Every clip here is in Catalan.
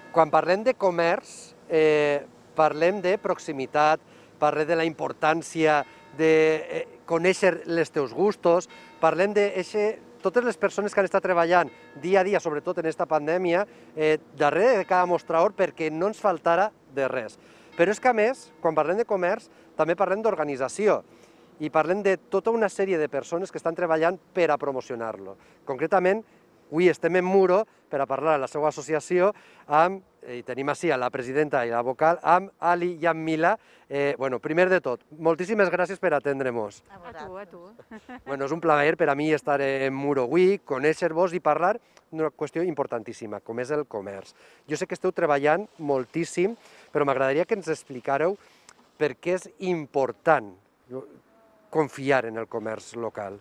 Quan parlem de comerç, parlem de proximitat, parlem de la importància de conèixer els teus gustos, parlem de totes les persones que han estat treballant dia a dia, sobretot en aquesta pandèmia, darrere de cada mostrador perquè no ens faltara de res. Però és que, a més, quan parlem de comerç, també parlem d'organització i parlem de tota una sèrie de persones que estan treballant per a promocionar-lo. Concretament, avui estem en Muro per a parlar de la seva associació amb, i tenim així a la presidenta i la vocal, amb Ali i amb Mila. Primer de tot, moltíssimes gràcies per atendre-nos. A tu. És un plaer per a mi estar en Muro avui, conèixer-vos i parlar d'una qüestió importantíssima, com és el comerç. Jo sé que esteu treballant moltíssim, però m'agradaria que ens explicareu per què és important confiar en el comerç local.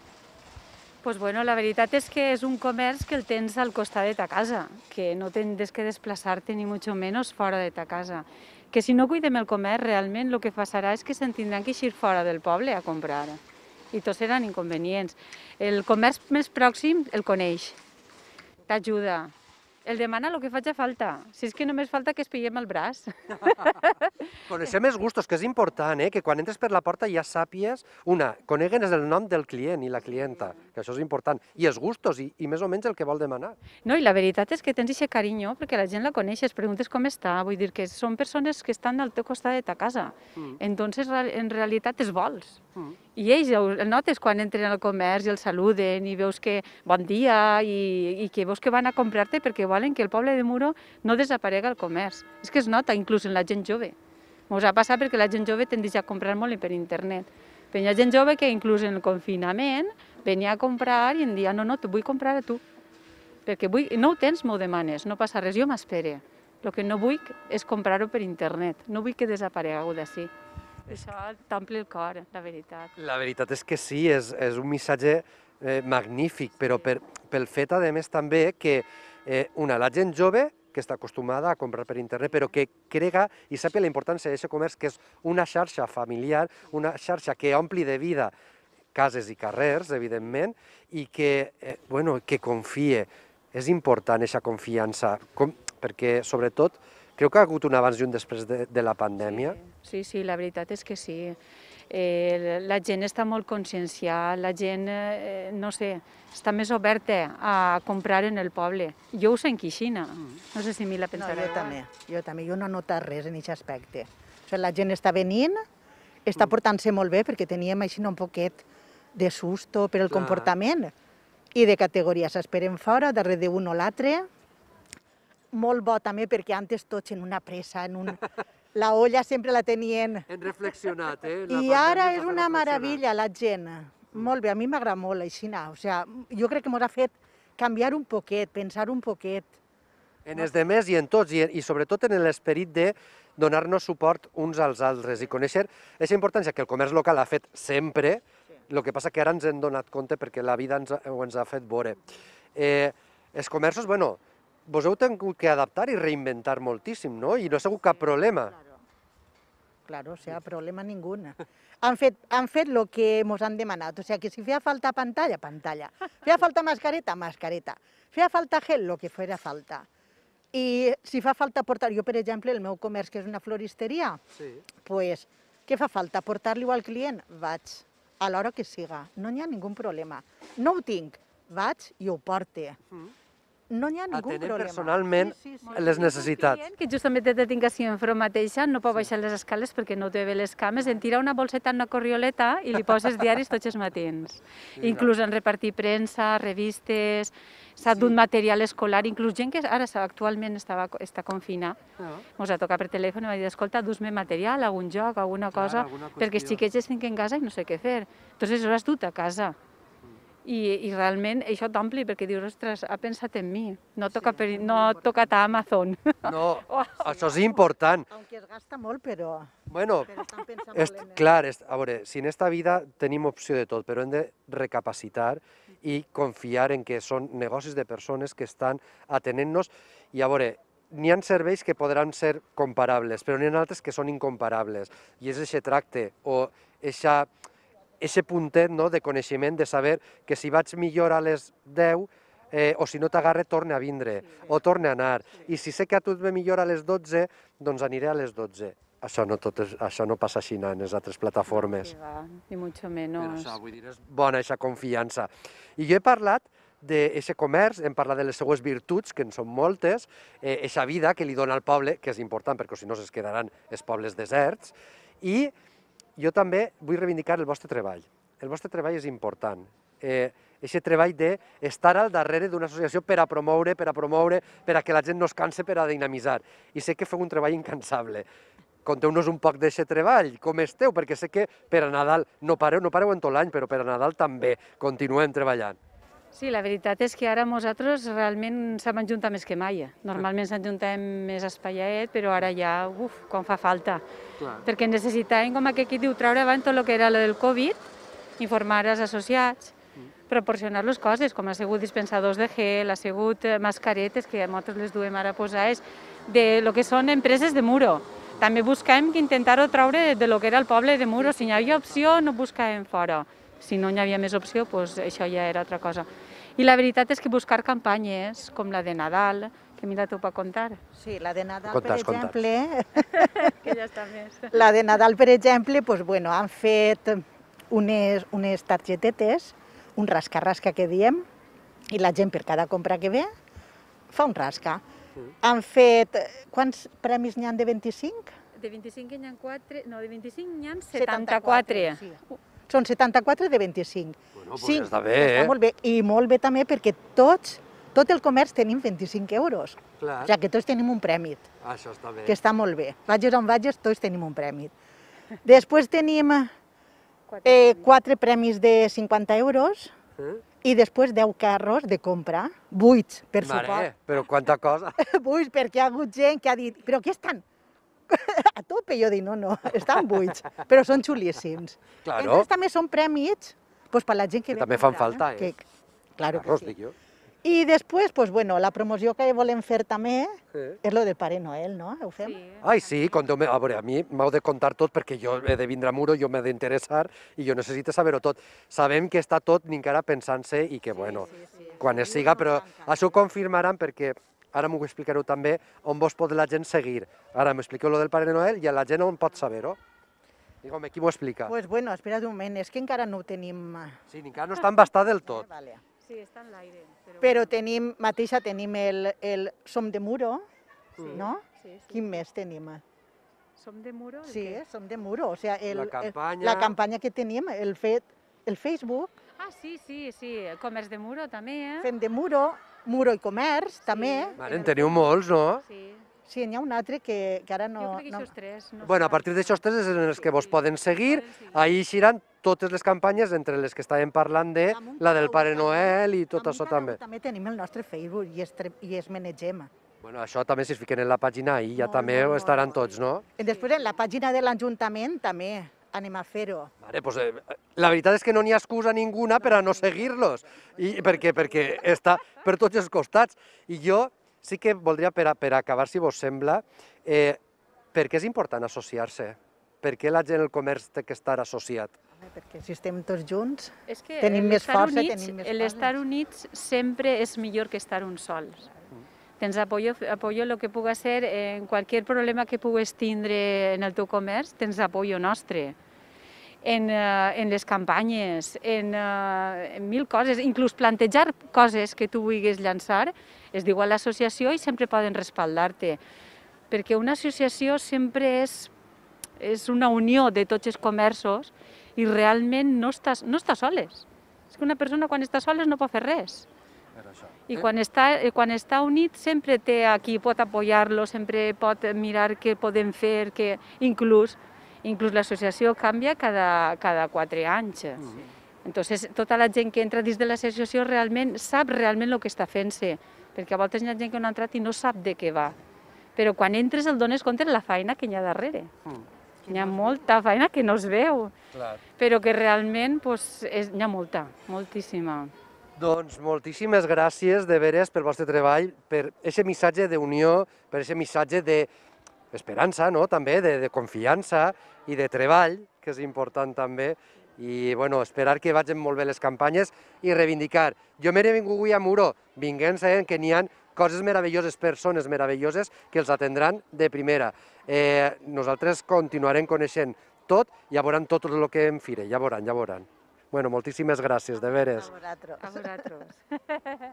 La veritat és que és un comerç que el tens al costat de ta casa, que no tens que desplaçar-te ni mucho menos fora de ta casa. Que si no cuidem el comerç, realment el que passarà és que se'n tindran que eixir fora del poble a comprar. I tots seran inconvenients. El comerç més pròxim el coneix, t'ajuda, el demana el que faci falta. Si és que només falta que es pillem el braç. Coneixem els gustos, que és important, que quan entres per la porta ja sàpies, coneguin el nom del client i la clienta, que això és important, i els gustos, i més o menys el que vol demanar. No, i la veritat és que tens aquest carinyo, perquè la gent la coneixes, preguntes com està, vull dir que són persones que estan al teu costat de ta casa. Entonces, en realitat, els vols. I ells el notes quan entren al comerç i el saluden i veus que bon dia i que veus que van a comprar-te perquè volen que el poble de Muro no desaparega el comerç. És que es nota, inclús en la gent jove. Ens ha passat perquè la gent jove tendeix a comprar molt per internet. Però hi ha gent jove que inclús en el confinament venia a comprar i em deia no, te vull comprar a tu. Perquè no ho tens, m'ho demanes, no passa res, jo m'espere. El que no vull és comprar-ho per internet, no vull que desaparegueu d'ací. Això t'omple el cor, la veritat. La veritat és que sí, és un missatge magnífic, però pel fet, a més, també que la gent jove que està acostumada a comprar per internet, però que crega i sàpiga la importància d'aquest comerç, que és una xarxa familiar, una xarxa que ompli de vida cases i carrers, evidentment, i que confie. És important aquesta confiança, perquè, sobretot, creu que ha hagut un abans i un després de la pandèmia? Sí, la veritat és que sí. La gent està molt conscienciada, la gent, no sé, està més oberta a comprar en el poble. Jo ho sent Quixina, no sé si Mila pensarà. Jo també, jo no he notat res en aquest aspecte. La gent està venint, està portant-se molt bé, perquè teníem així un poquet de susto per el comportament, i de categoria s'esperen fora, darrere d'un o l'altre. Molt bo també perquè antes tots en una pressa, la olla sempre la tenien. Hem reflexionat, I ara és una meravella la gent. Molt bé, a mi m'agrada molt així. Jo crec que ens ha fet canviar un poquet, pensar un poquet. En els demés i en tots, i sobretot en l'esperit de donar-nos suport uns als altres i conèixer aquesta importància que el comerç local ha fet sempre, el que passa que ara ens hem donat compte perquè la vida ens ha fet veure. Els comerços, vos heu tingut que adaptar i reinventar moltíssim, no? I no ha sigut cap problema. Claro, problema ningú. Han fet el que ens han demanat. Que si feia falta pantalla, pantalla. Feia falta mascareta, mascareta. Feia falta gel, el que feia falta. I si fa falta portar, jo per exemple, el meu comerç, que és una floristeria, doncs, què fa falta? Portar-li-ho al client? Vaig, a l'hora que siga. No hi ha ningun problema. No ho tinc, vaig i ho porte. No hi ha ningun problema. Atenent personalment les necessitats. Que justament te tinc així enfront mateixa, no pot baixar les escales perquè no té bé les cames, en tira una bolseta en una corrioleta i li poses diaris tots els matins. Inclús en repartir premsa, revistes, s'ha dut material escolar, inclús gent que ara actualment està confinada. Ens ha tocat per telèfon i m'ha dit, escolta, dus-me material, algun joc, alguna cosa, perquè els xiquets estan en casa i no sé què fer. Entonces ho has dut a casa. I realment això t'ompli perquè dius, ostres, ha pensat en mi, no ha tocat a Amazon. No, això és important. Aunque es gasta molt, però... Bueno, clar, a veure, si en esta vida tenim opció de tot, però hem de recapacitar i confiar en que són negocis de persones que estan atenent-nos. I a veure, n'hi ha serveis que podran ser comparables, però n'hi ha altres que són incomparables. I és aquest tracte o aquest puntet de coneixement, de saber que si vaig millor a les 10, o si no t'agarra, torna a vindre, o torna a anar. I si sé que a tu et ve millor a les 12, doncs aniré a les 12. Això no passa així en les altres plataformes. Que va, ni mucho Per menos. això, vull dir, és bona aquesta confiança. I jo he parlat d'aquest comerç, hem parlat de les seues virtuts, que en són moltes, aquesta vida que li dona al poble, que és important perquè si no es quedaran els pobles deserts, i jo també vull reivindicar el vostre treball. El vostre treball és important. Aquest treball d'estar al darrere d'una associació per a promoure, per a que la gent no es canse, per a dinamitzar. I sé que feu un treball incansable. Conteu-nos un poc d'aquest treball, com esteu, perquè sé que per a Nadal no pareu en tot l'any, però per a Nadal també continuem treballant. Sí, la veritat és que ara nosaltres realment s'hem ajuntat més que mai. Normalment s'ajuntem més espaiaet, però ara ja, quan fa falta. Perquè necessitàvem, com aquí diu, treure abans tot el que era el del Covid, informar els associats, proporcionar les coses, com ha sigut dispensadors de gel, ha sigut mascaretes, que nosaltres les duem ara posades, de lo que són empreses de muro. També buscàvem intentar-ho treure de lo que era el poble de Muro. Si hi havia opció, no buscàvem fora. Si no hi havia més opció, doncs això ja era altra cosa. I la veritat és que buscar campanyes, com la de Nadal, que mira tu per contar. Sí, la de Nadal, Conta's, per exemple, Que ja està més. la de Nadal, per exemple, doncs, bueno, han fet unes targetetes, un rasca-rasca que diem, i la gent per cada compra que ve fa un rasca. Han fet, quants premis n'hi ha de 25? De 25 n'hi ha 4, no, de 25 n'hi ha 74. Sí. Són 74 de 25. Bueno, pues ja està bé, està molt bé. I molt bé també perquè tot el comerç tenim 25 euros. Clar. O sigui que tots tenim un premi, Això està bé. que està molt bé. Vagis on vagis, tots tenim un premi. Després tenim 4 premis de 50 euros i després 10 carros de compra, buits, per Mare, suport. però quanta cosa. Buits, perquè hi ha hagut gent que ha dit, però què estan? A tope, jo dic, no, estan buits, però són xulíssims. Claro. Entonces també són prèmits pues, per la gent que Que ve també a fan comprar, falta, Claro que Carros, sí. dic jo. I després, pues, bueno, la promoció que volem fer també és lo del Pare Noel, no? Ho fem? Sí. Ai, sí, conteu-me. A veure, a mi m'heu de contar tot perquè jo he de vindre a Muro, jo m'he d'interessar i jo necessito saber-ho tot. Sabem que està tot ni encara pensant-se i que, bueno, quan es siga, però això ho confirmaran perquè ara m'ho explicareu també on vos pot la gent seguir. Ara m'expliqueu lo del Pare Noel i la gent on pot saber-ho. Digue'm, qui m'ho explica? Pues bueno, espera't un moment, és que encara no ho tenim... Sí, ni encara no està embastat del tot. Vale. Sí, està en l'aire. Però tenim el Som de Muro, no? Sí, sí. Quin més tenim? Som de Muro? Sí, Som de Muro, o sigui, La campanya. la campanya que tenim, el Facebook, Ah, sí, el comerç de Muro també, fem de Muro, Muro i Comerç, també. Mare, en teniu molts, no? Sí. Sí, n'hi ha un altre que ara no... Jo crec que això és 3. No Bueno, a partir d'aixòs tres és en els que vos poden seguir, ahí eixiran totes les campanyes, entre les que estàvem parlant de la del Pare Noel i tot això també. També tenim el nostre Facebook i es manegem. Bueno, això també si es fiquen en la pàgina ahí ja també ho estaran tots, no? I després en la pàgina de l'Ajuntament també anem a fer-ho. Vale, pues, la veritat és que no n'hi ha excusa ninguna per a no seguir-los, perquè està per tots els costats. I jo sí que voldria, per acabar, si vos sembla, per què és important associar-se? Per què la gent, el comerç, té que estar associat? Perquè si estem tots junts, És que tenim més l'estar força, units, tenim més l'estar coses. units sempre és millor que estar uns sols. Tens apoyo lo que puga ser en cualquier problema que pugues tindre en el teu comerç, tens apoyo nostre. En les campanyes, en mil coses, inclús plantejar coses que tu vulguis llançar, es diu a l'associació i sempre poden respaldar-te. Perquè una associació sempre és una unió de tots els comerços i realment no estàs soles. És que una persona quan està sola no pot fer res. I quan està unit sempre té a qui pot apoyar-lo, sempre pot mirar què podem fer, que inclús l'associació canvia cada 4 anys. Entonces, tota la gent que entra dins de l'associació realment sap realment el que està fent-se, perquè a voltes hi ha gent que no ha entrat i no sap de què va. Però quan entres el dones compte de la feina que hi ha darrere. Hi ha molta feina que no es veu, però que realment n'hi ha molta, moltíssima. Doncs moltíssimes gràcies de veres pel vostre treball, per aquest missatge d'unió, per aquest missatge d'esperança, no? També de confiança i de treball, que és important també, I bueno, esperar que vagin molt bé les campanyes i reivindicar. Jo m'he vingut avui a Muro, vinguent sabent que n'hi ha coses meravelloses, persones meravelloses que els atendran de primera. Nosaltres continuarem coneixent tot, ja veuran tot el que em fire, ja veuran, ja veuran. Bueno, moltíssimes gràcies, de veres. A vosaltres. A vosaltres.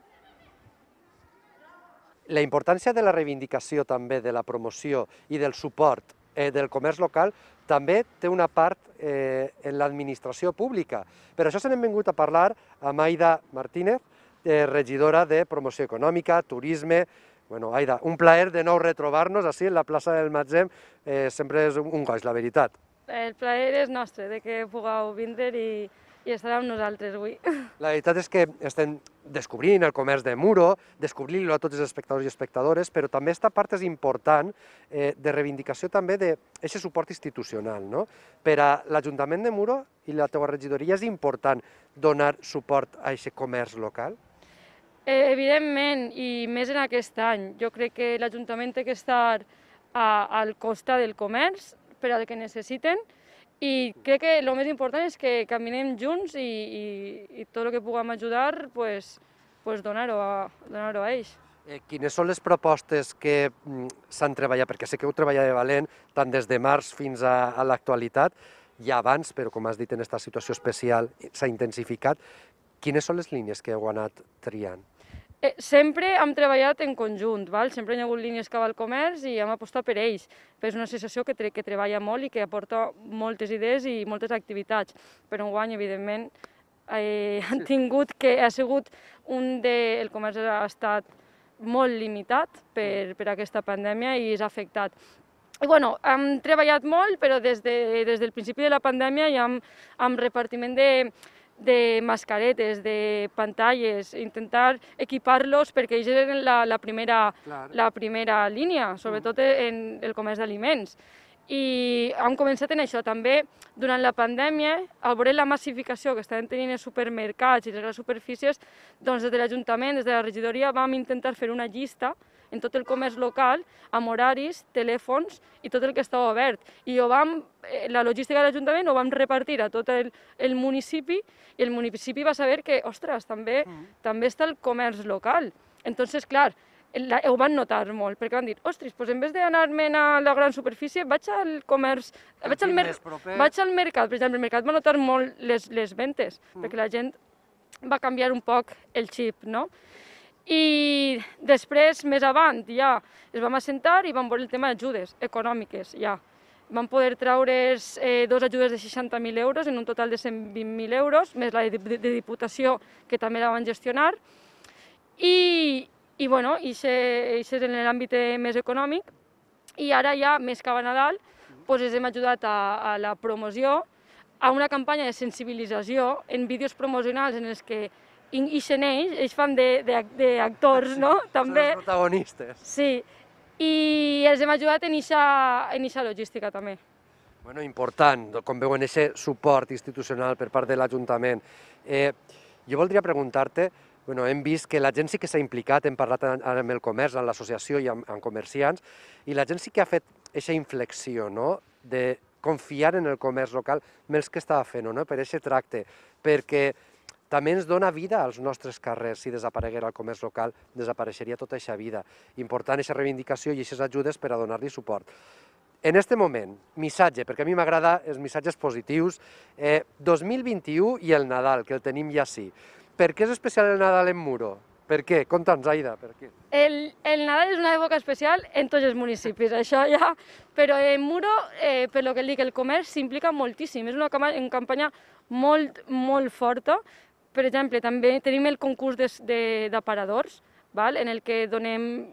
La importància de la reivindicació també, de la promoció i del suport del comerç local també té una part en l'administració pública. Per això se n'hem vingut a parlar amb Aida Martínez, regidora de Promoció Econòmica, Turisme. Bueno, Aida, un plaer de nou retrobar-nos així en la plaça del Matzem. Sempre és un goig, la veritat. El plaer és nostre, de que pugueu vindre i estar amb nosaltres avui. La veritat és que estem descobrint el comerç de Muro, descobrint-lo a tots els espectadors i espectadores, però també esta part és important de reivindicació també d'aquest suport institucional. No? Per a l'Ajuntament de Muro i la teua regidoria és important donar suport a aquest comerç local? Evidentment, i més en aquest any. Jo crec que l'Ajuntament té que estar al costat del comerç per al que necessiten, i crec que el més important és que caminem junts i tot el que puguem ajudar, donar-ho a ells. Quines són les propostes que s'han treballat? Perquè sé que heu treballat de valent tant des de març fins a l'actualitat, ja abans, però com has dit, en aquesta situació especial s'ha intensificat. Quines són les línies que heu anat triant? Sempre hem treballat en conjunt, sempre hi ha hagut línies que va al comerç i hem apostat per ells. És una associació que treballa molt i que aporta moltes idees i moltes activitats. Però enguany, evidentment, han tingut que ha sigut el comerç ha estat molt limitat per aquesta pandèmia i s'ha afectat. I bueno, hem treballat molt, però des del principi de la pandèmia ja amb repartiment de mascaretes, de pantalles, intentar equipar-los perquè ells eren la primera línia, sobretot en el comerç d'aliments. I hem començat en això. També durant la pandèmia, al veure la massificació que estaven tenint els supermercats i les grans superfícies, doncs des de l'Ajuntament, des de la regidoria, vam intentar fer una llista en tot el comerç local, amb horaris, telèfons i tot el que estava obert. I la logística de l'Ajuntament ho vam repartir a tot el municipi i el municipi va saber que, ostres, també està el comerç local. Entonces, clar, ho van notar molt, perquè van dir, ostres, doncs en vez d'anar-me'n a la gran superfície, vaig al comerç, vaig al mercat. Per exemple, el mercat va notar molt les ventes, perquè la gent va canviar un poc el xip, no? I després, més avant, ja ens vam assentar i vam veure el tema d'ajudes econòmiques, ja. Vam poder treure's dos ajudes de 60.000 euros en un total de 120.000 euros, més la de Diputació, que també la van gestionar. I bueno, això és en l'àmbit més econòmic. I ara ja, més cap a Nadal, ens hem ajudat a la promoció, a una campanya de sensibilització en vídeos promocionals en els que ixen ells fan d'actors, no? També. Són els protagonistes. Sí, i els hem ajudat en eixa logística també. Bueno, important, com veuen, aquest suport institucional per part de l'Ajuntament. Jo voldria preguntar-te, hem vist que la gent sí que s'ha implicat, hem parlat amb el comerç, amb l'associació i amb comerciants, i la gent sí que ha fet aquesta inflexió, no?, de confiar en el comerç local més que estava fent, no?, per aquest tracte, perquè també ens dona vida als nostres carrers. Si desapareguera el comerç local, desapareixeria tota aquesta vida. Important aquesta reivindicació i aquestes ajudes per a donar-li suport. En aquest moment, missatge, perquè a mi m'agrada els missatges positius, 2021 i el Nadal, que el tenim ja sí. Per què és especial el Nadal en Muro? Per què? Conta'ns, Aida, per què? El Nadal és una època especial en tots els municipis, això ja, però en Muro, per lo que dic, el comerç s'implica moltíssim. És una campanya molt, molt forta. Per exemple, també tenim el concurs d'aparadors, en el que donem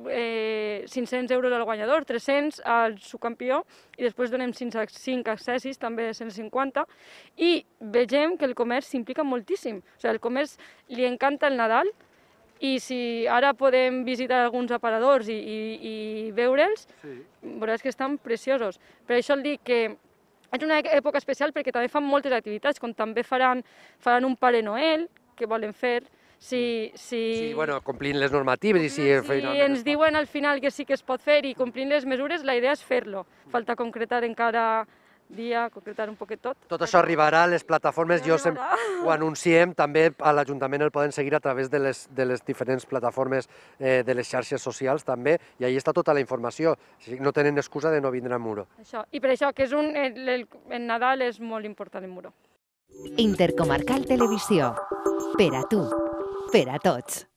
500 euros al guanyador, 300 al subcampió i després donem 5 accessis, també de 150, i vegem que el comerç s'implica moltíssim. O sigui, el comerç li encanta el Nadal i si ara podem visitar alguns aparadors i veure'ls, veuràs que estan preciosos. Per això el dic que és una època especial perquè també fan moltes activitats, com també faran un Pare Noel, que volen fer. Sí, complint les normatives i si... Si ens diuen al final que sí que es pot fer i complint les mesures, la idea és fer-lo. Falta concretar encara dia, concretar un poquet tot. Tot això arribarà a les plataformes, Arribarà. ho anunciem, també a l'Ajuntament el poden seguir a través de les diferents plataformes de les xarxes socials també, i ahí està tota la informació, no tenen excusa de no vindre a Muro. Això. I per això, que és el Nadal és molt important en Muro. Intercomarcal Televisió. Per a tu, per a tots.